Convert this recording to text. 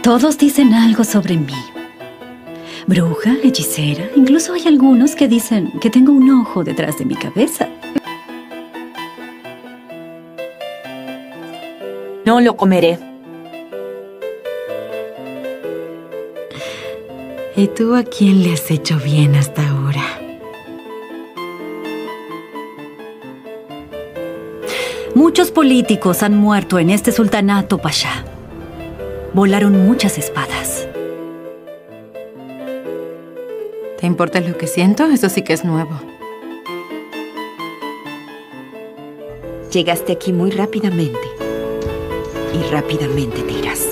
Todos dicen algo sobre mí. Bruja, hechicera, incluso hay algunos que dicen que tengo un ojo detrás de mi cabeza. No lo comeré. ¿Y tú a quién le has hecho bien hasta ahora? Muchos políticos han muerto en este sultanato, Pasha. Volaron muchas espadas. ¿Te importa lo que siento? Eso sí que es nuevo. Llegaste aquí muy rápidamente. Y rápidamente te irás.